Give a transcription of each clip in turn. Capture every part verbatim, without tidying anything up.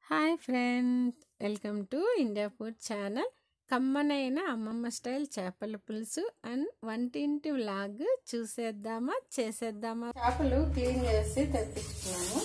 Hi friends, welcome to India food channel. కమ్మనైన అమ్మమ్మ style చేపల పులుసు అండ్ వంటింటి వ్లాగ్ చూసేద్దామా చేసేద్దామా. చేపలు క్లీన్ చేసి తెప్పించుకున్నాను.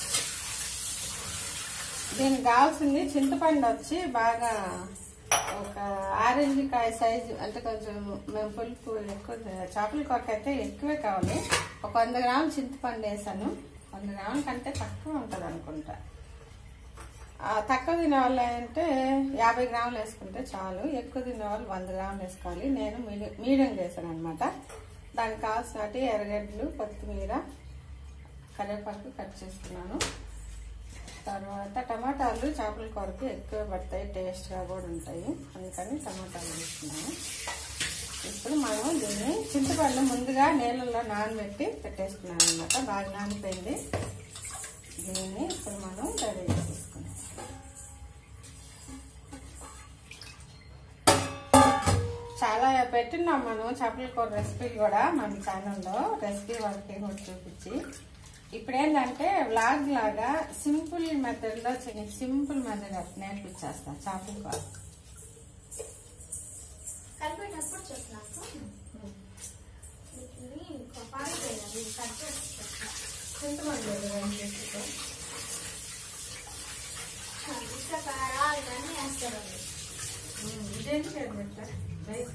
దీనికి కావాల్సింది చింతపండు వచ్చి బాగా ఒక ఆరెంజ్ కాయ సైజు, అంటే కొంచెం మేము పులుపు ఎక్కువ చేపల కొరకు అయితే ఎక్కువే కావాలి. ఒక వంద గ్రాములు చింతపండు వేసాను. వంద గ్రాముల కంటే తక్కువ ఉంటుంది అనుకుంటా. తక్కువ తినే వాళ్ళు అంటే యాభై గ్రాములు వేసుకుంటే చాలు. ఎక్కువ తినే వాళ్ళు వంద గ్రాములు వేసుకోవాలి. నేను మీడియం మీడియం వేసాను అనమాట. దానికి కావాల్సినట్టు ఎర్రగడ్డలు, కొత్తిమీర, కరివేపాకు కట్ చేసుకున్నాను. తర్వాత టమాటాలు చేపల కొరకు ఎక్కువ పడతాయి, టేస్ట్గా కూడా ఉంటాయి, అందుకని టమాటాలు తీసుకున్నాను. ఇప్పుడు మనం దీన్ని చింతపండు ముందుగా నీళ్ళల్లో నానబెట్టి పెట్టేసుకున్నాను అనమాట. బాగా నానిపోయింది. దీన్ని ఇప్పుడు మనం రెడీ చేసుకున్నాం. చాలా పెట్టినాం మనం చేపల కూర రెసిపీలు కూడా మన ఛానల్లో, రెసిపీ వాళ్ళకి కూడా చూపించి. ఇప్పుడు ఏంటంటే వ్లాగ్ లాగా సింపుల్ మెథడ్లో సింపుల్ మెథడ్ నేర్పించేస్తాం చేపల కూర. కలిపేటప్పుడు చెప్పినాక చింతపండు కారాలు కానీ వేస్తారు. ఇదేంటి పెట్టా రైస్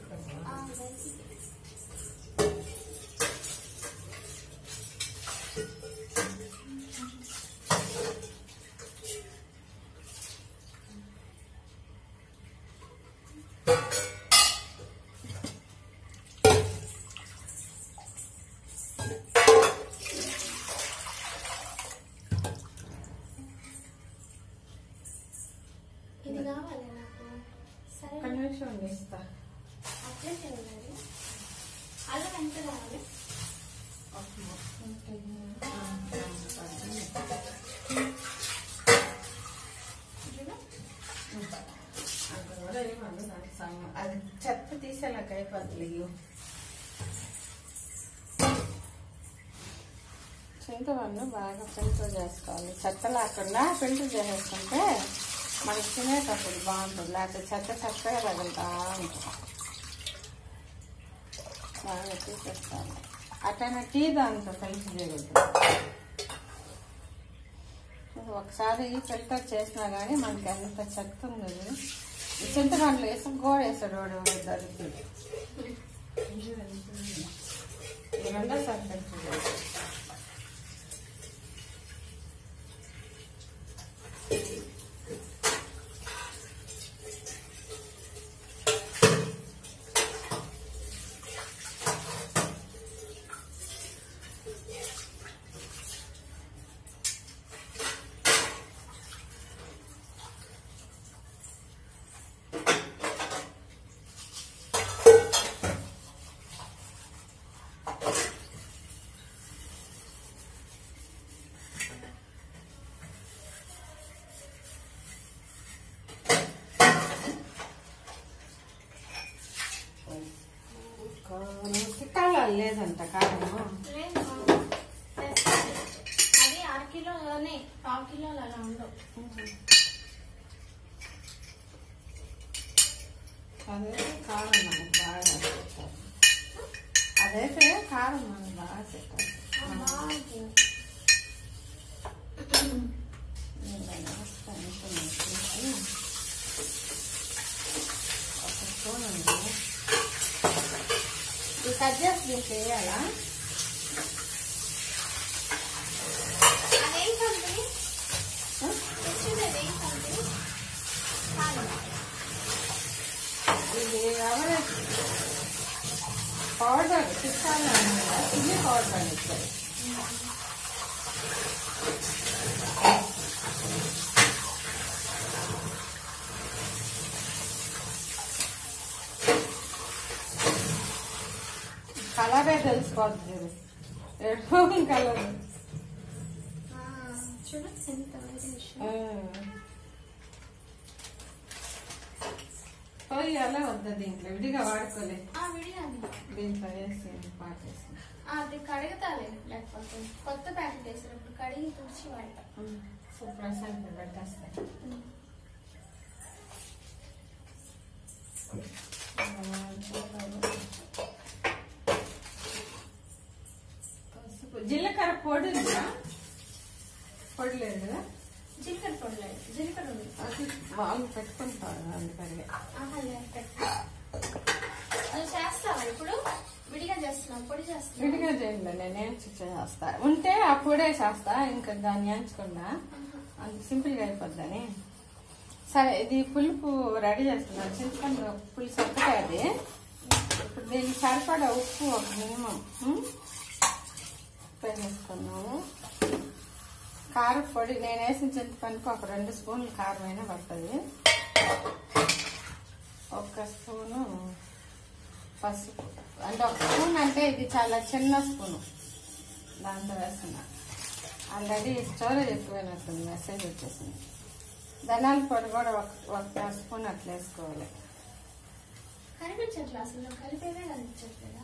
ఇది కావాలి నాకు. సరే ఒక నిమిషం ఇస్తా. అట్లే చేయాలి. అల్లం ఎంత కావాలి? అది చెత్త తీసేలాక అయిపోద్ది. చింతపండు బాగా ఫిల్టర్ చేసుకోవాలి. చెత్త లేకుండా ఫిల్టర్ చేసేసుకుంటే మనకి తినేటప్పుడు బాగుంటుంది. లేకపోతే చెత్త చెత్తగా తగులుతా ఉంటుంది. బాగా తీసేస్తాను. అట్లనే టీ దాంతో కలిసి చేయకూడదు. ఒకసారి ఫిల్టర్ చేసినా కానీ మనకి ఎంత చెత్త ఉంది. ఈ చింతపండులు వేసి గోడ వేసాడు వాడు దొరుకుతుంది. ఈ రెండోసారి ఫిల్టర్ చేస్తాను. కాలం లేదంట కారము అది అర కిలోనే పావు కిలోలు అలా ఉండవు. అదే కారం మనకు బాగా పెట్టాలి. అదైతే కారం మనకు బాగా పెట్టాలి. ఒక స్పూన్ ఉంది. ఈ కట్ చేసి దీనికి వేయాలా? అదేంటండి ఇది ఎవరు పౌడర్ చిట్టాలి అన్నమాట. చిల్లీ పౌడర్ అని ఇచ్చారు. కలరే తెలిసిపోతుంది. రెడ్ బ్రౌన్ కలర్ చూడు ఎంత పోయాలా వద్దా? దీంట్లో విడిగా వాడుకోలే. దీంట్లో వేసి పాటేసి అది కడగతాలే, లేకపోతే కొత్త ప్యాకెట్ వేసినప్పుడు కడిగి తుడిచి వాడతా. ప్రశాంత్ పెట్టేస్తాను. జీలకర్ర పొడి పొడి లేదు కదా? జీలకర్ర పొడి లేదు, జీలకర్ర ఉంది. వాళ్ళు పెట్టుకుంటారు అందుకని. అది చేస్తావా ఇప్పుడు? విడిగా చేస్తున్నావు, పొడి చేస్తా? విడిగా చేయండి, నేను ఏంచి చేస్తా. ఉంటే ఆ పొడే చేస్తా, ఇంకా దాన్ని ఎంచకుండా అంత సింపుల్ గా అయిపోద్దని. సరే, ఇది పులుపు రెడీ చేస్తున్నా. చింతపండు పులుసు ఒకటే అది. ఇప్పుడు దీనికి సరిపడా ఉప్పు ఒక మినిమం వేసుకున్నాము. కారం పొడి నేను వేసిన చింతపండుకు ఒక రెండు స్పూన్లు కారం అయినా పడుతుంది. ఒక స్పూను పసుపు, అంటే ఒక స్పూన్ అంటే ఇది చాలా చిన్న స్పూను, దాంతో వేస్తున్నా. ఆల్రెడీ స్టోరేజ్ ఎక్కువైనట్టుంది, మెసేజ్ వచ్చేసింది. ధనియాల పొడి కూడా ఒక ఒక స్పూన్ అట్లా వేసుకోవాలి. కనిపించట్లేదు అసలు, కలిపేదే కనిపించట్లేదా?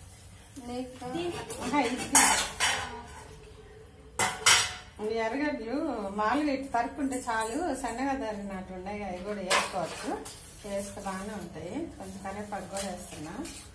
ఇది ఎర్రగడ్డలు మామూలుగా ఇటు తరుపుంటే చాలు, సన్నగా తరిగినట్టు ఉన్నాయి, అవి కూడా వేసుకోవచ్చు. వేస్తే బాగానే ఉంటాయి. కొంచెం కరివేపాకు కూడా వేస్తున్నా.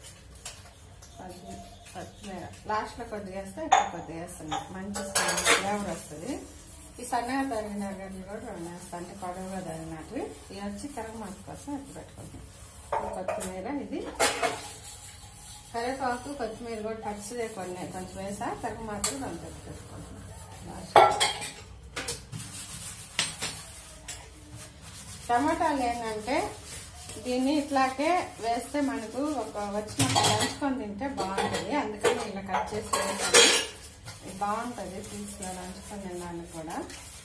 కొత్తిమీర లాస్ట్ లో కొద్దిగా వేస్తే ఎక్కువ కొద్దిగా వేస్తున్నా, మంచి ఫ్లేవర్ వస్తుంది. ఈ సన్నగా తరిగిన ఎర్రగడ్డలు కూడా రెండు వేస్తాను, అంటే పొడవుగా తరిగినట్టు. ఇవి వచ్చి కరగమాత కోసం ఎత్తి పెట్టుకుంటాం. కొత్తిమీర, ఇది కరివేపాకు కొత్తిమీర కూడా పచ్చిదే కొన్ని కొంచెం వేసా, కరగమాతలు కొంచెం ఎత్తి పెట్టుకుంటున్నాం. టమాటాలు ఏంటంటే దీన్ని ఇట్లాగే వేస్తే మనకు ఒక వచ్చినప్పుడు లంచుకొని తింటే బాగుంటుంది. అందుకని ఇలా కట్ చేసి వేసాను, బాగుంటుంది పీస్లో లంచుకొని తినడానికి కూడా.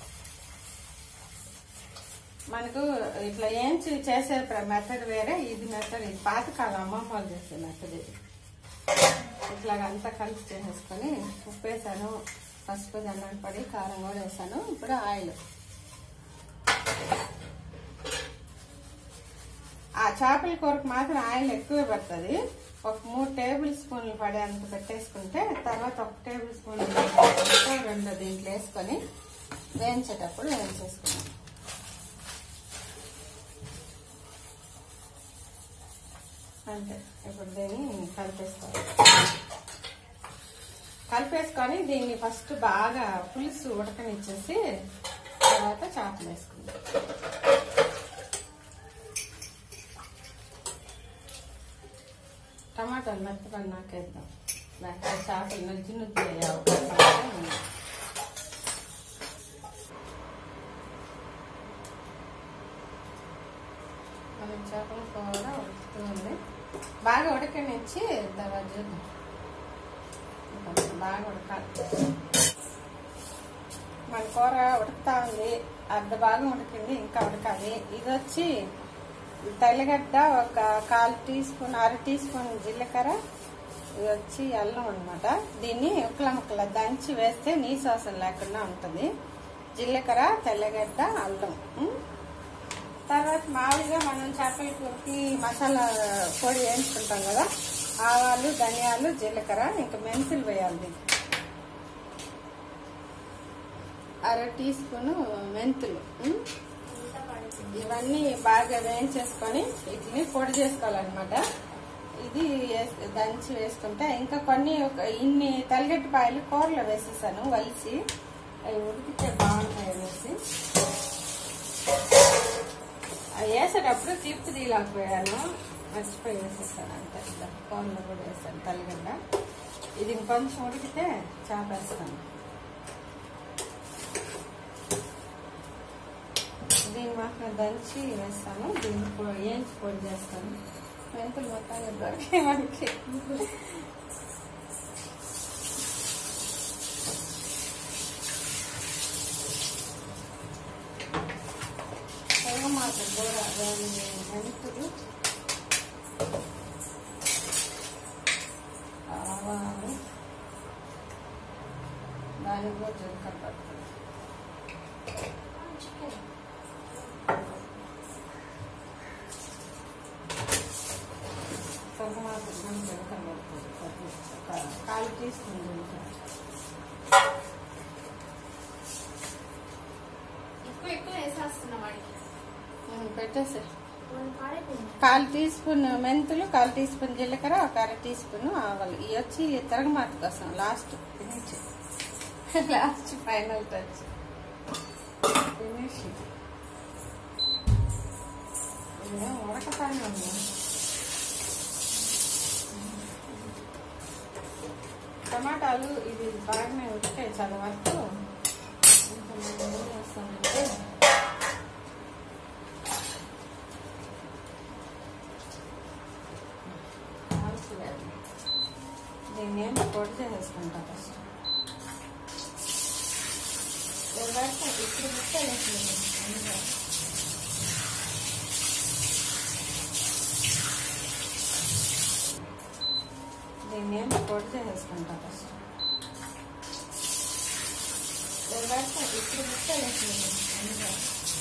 మనకు ఇట్లా ఏంచి చేసే మెథడ్ వేరే, ఇది మెథడ్ ఇది పాతకాలం అమ్మమ్మ వాళ్ళు చేసే మెథడ్ ఇది. ఇట్లాగ అంతా కలిసి చేసేసుకొని ఉప్పు వేసాను, పసుపు, ధనియాల పొడి, కారం కూడా వేసాను. ఇప్పుడు ఆయిల్, ఆ చేపల కూరకు మాత్రం ఆయిల్ ఎక్కువ పడుతుంది. ఒక మూడు టేబుల్ స్పూన్లు పడే అంత పెట్టేసుకుంటే తర్వాత ఒక టేబుల్ స్పూన్ రెండు దీంట్లో వేసుకొని వేయించేటప్పుడు వేయించేసుకున్నాం. అంతే. ఇప్పుడు దీన్ని కలిపేసుకోవాలి. కలిపేసుకొని దీన్ని ఫస్ట్ బాగా పులుసు ఉడకనిచ్చేసి తర్వాత చేపలు వేసుకుందాం. టమాటాలు మెత్తపడి నాకేద్దాం, లేకపోతే చేపలు నచ్చి నుజ్జు అయ్యే అవకాశం ఉంది. మనం చేపల కూర ఉడుకుతుంది, బాగా ఉడకనిచ్చి తర్వాత చూద్దాం. కొంచెం బాగా ఉడకాలి. మన కూర ఉడుకుతా ఉంది, అర్ధ భాగం ఉడికింది, ఇంకా ఉడకాలి. ఇది వచ్చి తెల్లగడ్డ ఒక కాల్ టీ స్పూన్, అర టీ స్పూన్ జీలకర్ర, ఇది వచ్చి అల్లం అనమాట. దీన్ని ఉక్కల ముక్కల దంచి వేస్తే నీసు వాసన లేకుండా ఉంటుంది. జీలకర్ర, తెల్లగడ్డ, అల్లం. తర్వాత మామూలుగా మనం చేపల కూరకి మసాలా పొడి వేయించుకుంటాం కదా, ఆవాలు, ధనియాలు, జీలకర్ర, ఇంకా మెంతులు వేయాలి. అర టీ స్పూను మెంతులు. ఇవన్నీ బాగా వేయించేసుకొని వీటిని పొడి చేసుకోవాలన్నమాట. ఇది దంచి వేసుకుంటే ఇంకా కొన్ని ఇన్ని తెల్లగడ్డపాయలు కూరలో వేసేసాను వలిసి, అవి ఉడికితే బాగుంటాయి అనేసి. అవి వేసేటప్పుడు తిప్పు తీయలేకపోయాను, మర్చిపోయి వేసేసాను. అంతే, కూరలో కూడా వేసాను తెల్లగడ్డ. ఇది ఇంకొంచెం ఉడికితే చేపేస్తాను. దీన్ని మాత్రం దంచి వేస్తాను, దీన్ని పొడి ఏంచి పొడి చేస్తాను. మెంతులు మొత్తంగా దొరికే మనకి. టమాటా కూడా మెంతులు, ఆవాలు, దానికి కూడా జీలకర్ర పడుతుంది. టమాటా జీలకర్ర పడుతుంది, ఒక కాలు టీ స్పూన్ జీలకర్ర. పెట్టేస్తున్నా వాడికి. పెట్టేసే. వాడు పాడైపోయింది. కాలు టీ స్పూన్ మెంతులు, కాలు టీ స్పూన్ జీలకర్ర, ఒక అర టీ స్పూన్ ఆవాలు. ఇవి వచ్చి తిరగమాత కోసం last finish, last final touch finish. ఉడకతానే ఉంది. టమాటాలు ఇది బాగానే ఉడికాయి చాలా వరకు. వేస్తామంటే దీన్ని ఏమో పొడి చేసేసుకుంటా ఫస్ట్. ఇప్పుడు ముక్కలు దీన్ని ఏమో పొడి చేసేసుకుంటా ఫస్ట్. ఇప్పుడు ముక్కలు వేసుకుంటాం.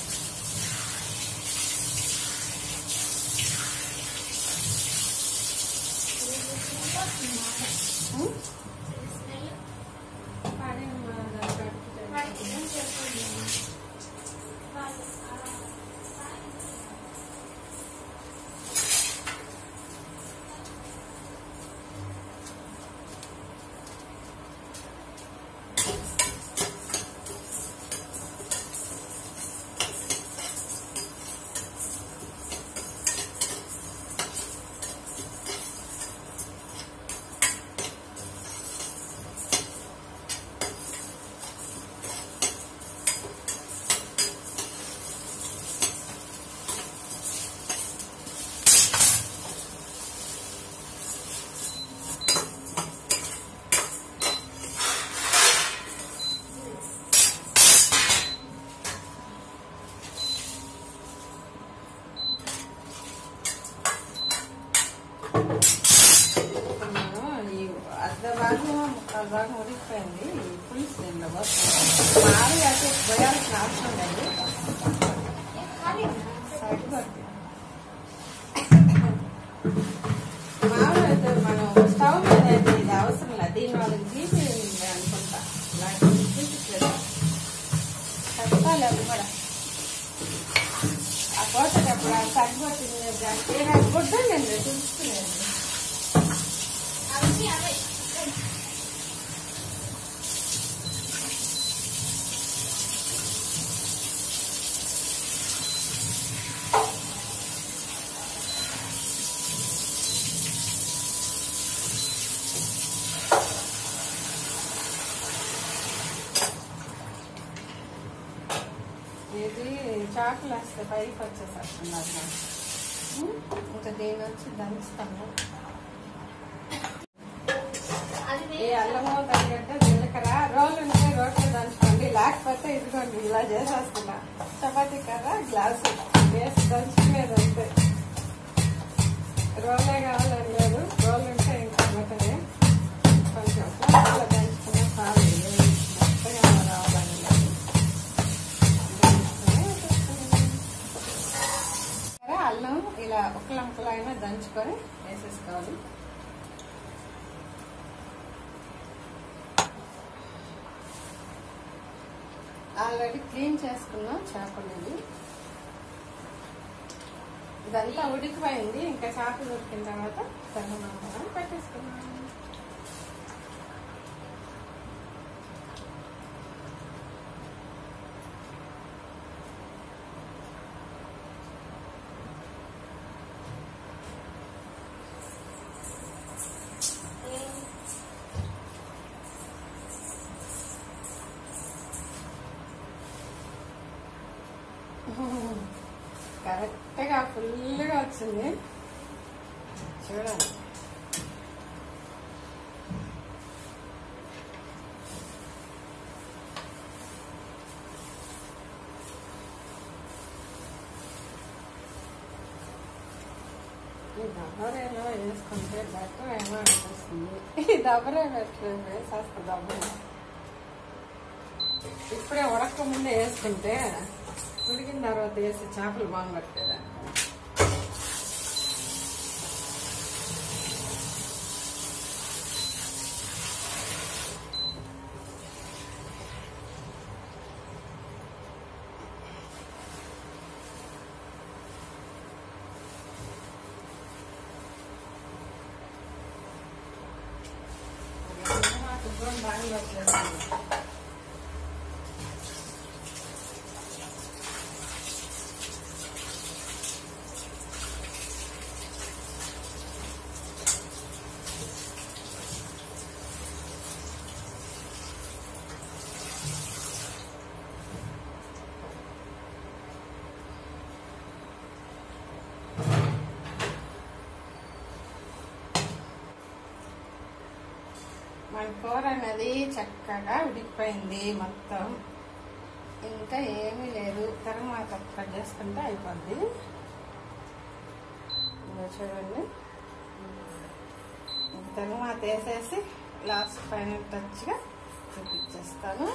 అర్ధ భాగం ముక్కలు భాగం ఉడికిపోయింది. పులుసు దీంట్లో పోస్తాం. మావి అయితే పోయాల్సిన అవసరం లేదు. సరిపోతుంది. మామూలు అయితే మనం స్టవ్ మీద అయితే ఇది అవసరం లేదు. దీని వాళ్ళకి తీసి అనుకుంటా. ఇలాంటి తీసుకోలేదు కష్టాలు అవి కూడా. ఆ కోసేటప్పుడు అది సరిపోతుంది. దానికి గుడ్డండి చూసుకునేది. ఇది చాకులు వేస్తే పైకి వచ్చేసేస్తున్నారు. ఇంకా దీని వచ్చి దంచుతాము. ఈ అల్లము తగ్గట్టు జీలకర్ర రోలు ఉంటే రోట్లో దంచుకోండి. లేకపోతే ఇదిగోండి ఇలా చేసేస్తున్నా. చపాతీ కర్ర గ్లాసు వేసి దంచుకునేది అంతే. రోలే కావాలని లేదు. రోలు ఉంటే ఇంకా బెటరే. కొంచెం ఇలా దంచుకున్నా చాలు. మెత్తగా రావాలని లేదు. అల్లం ఇలా ఒక్కల ముక్కలైనా దంచుకొని వేసేసుకోవాలి. ఆల్రెడీ క్లీన్ చేసుకున్నాం చేపలు. ఇదంతా ఉడికిపోయింది. ఇంకా చేపలు ఉడికిన తర్వాత సన్నగా పెట్టేసుకున్నాం. కరెక్ట్ గా ఫుల్ గా వచ్చింది చూడండి. ఈ దబ్బరేలో వేసుకుంటే బెటర్ ఏమో అనిపిస్తుంది. ఈ దబ్బరే బెటర్ వేసేస్తా. దబ్బరే ఇప్పుడే ఉడక ముందే వేసుకుంటే ఉడికిన తర్వాత వేసి చేపలు బాగుండట్లేదా. బాగా వచ్చేస్తుంది. మన కూర అనేది చక్కగా ఉడికిపోయింది మొత్తం. ఇంకా ఏమీ లేదు, తర్వాత కట్ చేసుకుంటే అయిపోద్ది. చూడండి, ఇంక తర్వాత వేసేసి లాస్ట్ ఫైనల్ టచ్గా చూపించేస్తాను.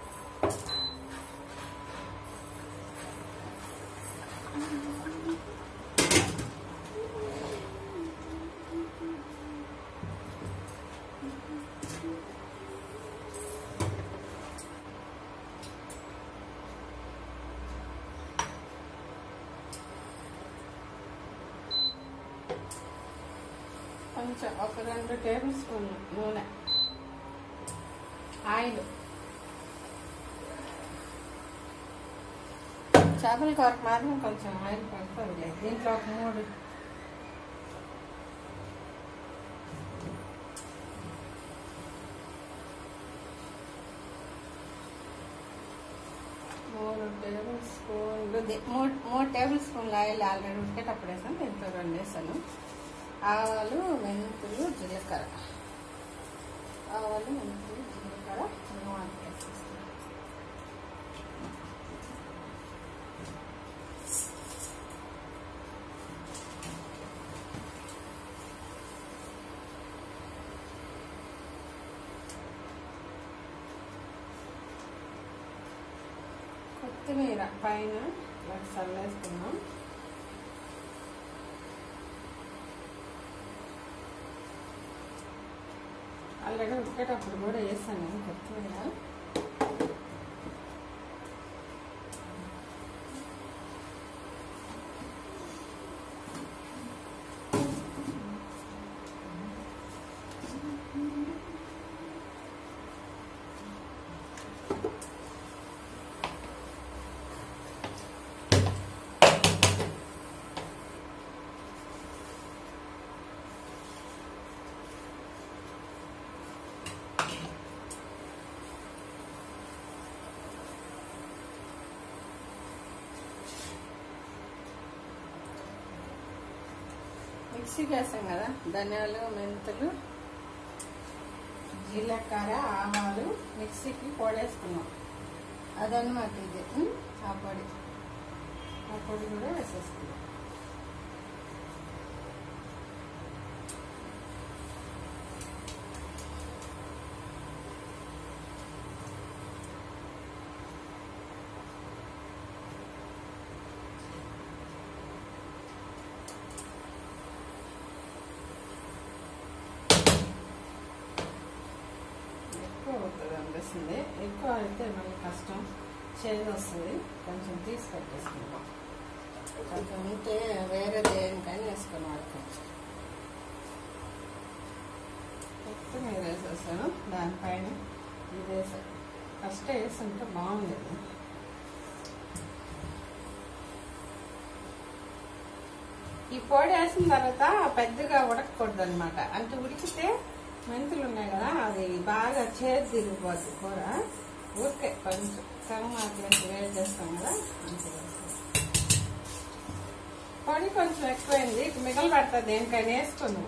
కొంచెం ఒక రెండు టేబుల్ స్పూన్లు నూనె, ఆయిల్. చేపల కూరకు మాత్రం కొంచెం ఆయిల్ పడుతుంది. దీంట్లో ఒక మూడు మూడు టేబుల్ స్పూన్లు మూడు మూడు టేబుల్ స్పూన్లు ఆయిల్ ఆల్రెడీ ఉడికేటప్పుడు వేసాను. దీంట్లో రెండు వేసాను. ఆవాలు, మెంతులు, జీలకర్ర. ఆవాలు, మెంతులు, జీలకర్ర నూనె వేసేస్తాను. కొత్తిమీర పైన చల్లేసుకున్నాం. ఆల్రెడీ ఉడికేటప్పుడు కూడా వేసాను కొత్తిమీర. మిక్సీకి వేసాం కదా, ధనియాలు, మెంతులు, జీలకర్ర, ఆవాలు మిక్సీకి పొడేసుకున్నాం. అదన్నమాట ఇది. ఆ పొడి ఆ పొడి కూడా వేసేసుకున్నాం. అవుతుంది అనిపిస్తుంది. ఎక్కువ అయితే మనకి కష్టం, చేదు వస్తుంది. కొంచెం తీసి పెట్టేసుకుంటాం. కొంచెం ఉంటే వేరే దేనికైనా వేసుకొని వాడుకోవచ్చు. కొత్తిమీర వేసేసాను. దానిపైన ఇది వేసాను. ఫస్ట్ వేసుంటే బాగుండేది. ఈ పొడి వేసిన తర్వాత పెద్దగా ఉడకకూడదు అనమాట. అంటే ఉడికితే మెంతులు ఉన్నాయి కదా, అది బాగా చేదు తిరిగిపోద్ది కూర. ఊరికే కొంచెం కరిమాకు వేసి వేడి చేస్తాం కదా, అంతే. పొడి కొంచెం ఎక్కువైంది, మిగలు పడుతుంది. దేనికైనా వేసుకున్నావు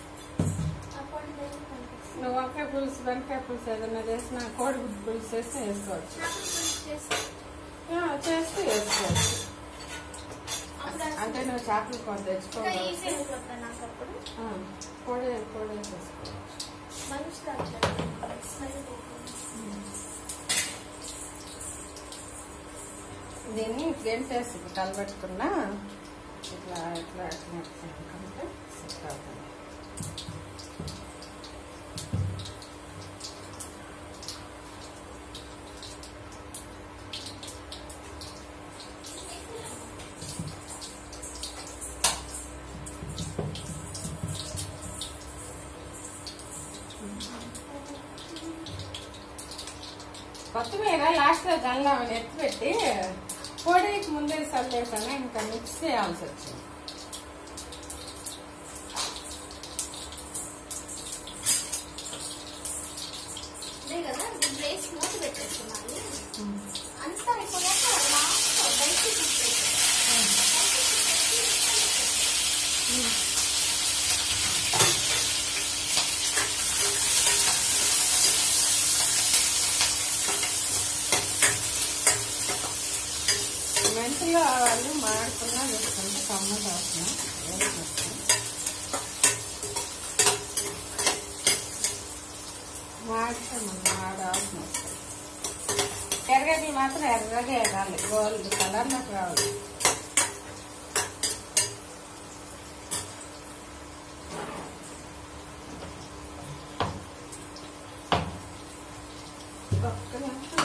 నువ్వు. వంకాయ పులుసు, బెండకాయ పులుసు ఏదైనా చేసినా, కోడిగుడ్డు పులుసు చేస్తే వేసుకోవచ్చు. చేస్తే వేసుకోవచ్చు. అంటే నువ్వు చేపలు కూర తెచ్చుకోవాలి. పొడి పొడి వేసుకోవచ్చు. దీన్ని గెంటేసి కలబెట్టుకున్నా ఇట్లా ఇట్లా ఇట్లా అంటే సెట్ అవుతుంది. కొత్తిమీర లాస్ట్ లో జల్లామని ఎత్తి పెట్టి పొడికి ముందే చల్లేసాను, ఇంకా మిక్స్ చేయాల్సి వచ్చింది. అదే కదా ప్లేస్ మూత పెట్టేస్తున్నాను. అంతా అయిపోయాక లాస్ట్ బయటికి తీసుకెళ్ళి మెంతులు ఆవాలు మాడుకున్నా వేసుకుంటే కమ్మగా వస్తున్నాం. మాడితే మనం మాడాల్సిన వస్తుంది. ఎర్రగడ్డలు మాత్రం ఎర్రగా ఎగాలి, గోల్డ్ కలర్ నాకు రావాలి. ఒక్క నిమిషం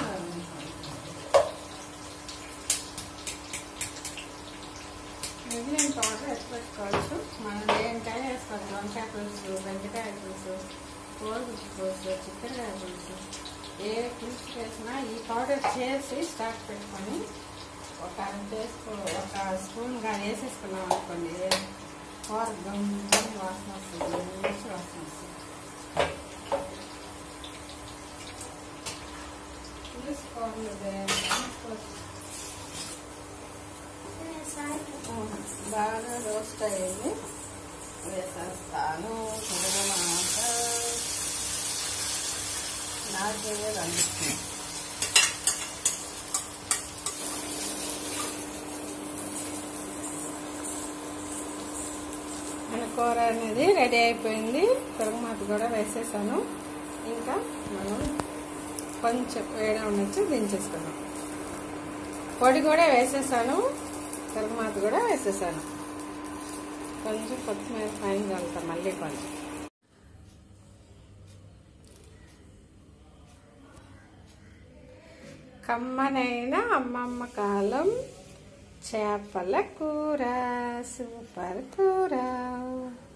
మిగిలిన పౌడర్ ఎత్తి పెట్టుకోవచ్చు. మనం దేనికాయ వేసుకోవచ్చు. వంకాయ పులుసు, బెండకాయ పులుసు, కోడిగుడ్డు పులుసు, చికెన్కాయ పులుసు, ఏ పులుసు చేసినా ఈ పౌడర్ చేసి స్టాక్ పెట్టుకొని ఒక చేసుకో ఒక స్పూన్గా వేసేసుకున్నాం అనుకోండి, కూర గమ్మున వాసన వస్తుంది, మంచి వాసన వస్తుంది. చూసుకోండి, బాగా రోస్ట్ అయ్యింది. వేసేస్తాను తిరగమాట నాకే అనిపిస్తుంది. మన కూర అనేది రెడీ అయిపోయింది. తిరగమాత కూడా వేసేసాను. ఇంకా మనం కొంచెం వేడి ఉండొచ్చు, దించేసుకున్నాం. పొడి కూడా వేసేసాను, తిరగమాత కూడా వేసేసాను. కొంచెం కొత్తిమీర పైన చల్లుతాం మళ్ళీ కొంచెం. కమ్మనైన అమ్మమ్మ కాలం చేపల కూర, సూపర్ కూర.